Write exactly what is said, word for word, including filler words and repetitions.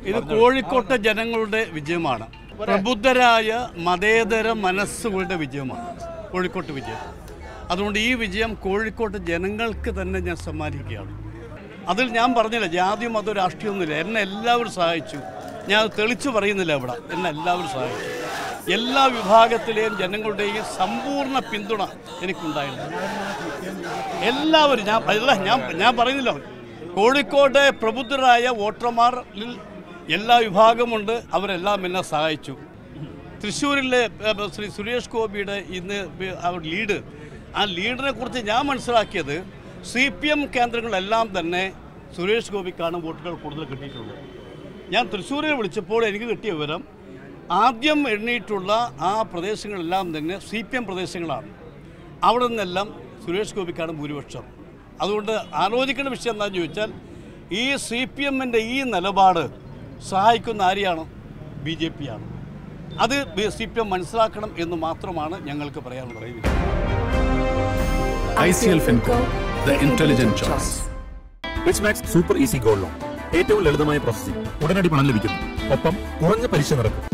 ഇത് കോഴിക്കോട്ടെ ജനങ്ങളുടെ വിജയമാണ്. പ്രബുദ്ധരായ മതേതര മനസ്സുകളുടെ വിജയമാണ് കോഴിക്കോട്ട് വിജയം. അതുകൊണ്ട് ഈ വിജയം കോഴിക്കോട്ട് ജനങ്ങൾക്ക് തന്നെ ഞാൻ സമ്മാനിക്കുകയാണ്. അതിൽ ഞാൻ പറഞ്ഞില്ല ജാതി മതം രാഷ്ട്രീയമൊന്നുമില്ല. എന്നെ എല്ലാവരും സഹായിച്ചു. ഞാൻ തെളിച്ചു പറയുന്നില്ല ഇവിടെ. എന്നെ എല്ലാവരും സഹായിച്ചു. എല്ലാ വിഭാഗത്തിലെയും ജനങ്ങളുടെയും സമ്പൂർണ്ണ പിന്തുണ എനിക്കുണ്ടായിരുന്നു. എല്ലാവരും ഞാൻ അല്ല ഞാൻ ഞാൻ പറയുന്നില്ല. കോഴിക്കോട്ടെ പ്രബുദ്ധരായ വോട്ടർമാരിൽ എല്ലാ വിഭാഗമുണ്ട്. അവരെല്ലാം എന്നെ സഹായിച്ചു. തൃശ്ശൂരിലെ ശ്രീ സുരേഷ് ഗോപിയുടെ ഇന്ന് ലീഡ്, ആ ലീഡിനെ കുറിച്ച് ഞാൻ മനസ്സിലാക്കിയത് സി പി എം കേന്ദ്രങ്ങളെല്ലാം തന്നെ സുരേഷ് ഗോപിക്കാണ് വോട്ടുകൾ കൂടുതൽ കിട്ടിയിട്ടുള്ളത്. ഞാൻ തൃശ്ശൂരിൽ വിളിച്ചപ്പോൾ എനിക്ക് കിട്ടിയ വിവരം ആദ്യം എണ്ണിയിട്ടുള്ള ആ പ്രദേശങ്ങളെല്ലാം തന്നെ സി പി എം പ്രദേശങ്ങളാണ്. അവിടെ നിന്നെല്ലാം സുരേഷ് ഗോപിക്കാണ് ഭൂരിപക്ഷം. അതുകൊണ്ട് ആലോചിക്കേണ്ട വിഷയം എന്താണെന്ന് ചോദിച്ചാൽ ഈ സി പി എമ്മിൻ്റെ ഈ നിലപാട് സഹായിക്കുന്ന ആരെയാണ്? ബി ജെ പി ആണ്. അത് സി പി എം മനസ്സിലാക്കണം എന്ന് മാത്രമാണ് ഞങ്ങൾക്ക് പറയാനുള്ളത്. I C L Fincorp, the intelligent choice. Rich max super easy gold loan. ഏറ്റവും ലളിതമായ പ്രോസസ്സിംഗ്, ഉടനടി പണം ലഭിക്കുന്നു, ഒപ്പം കുറഞ്ഞ പലിശ നിരക്ക്.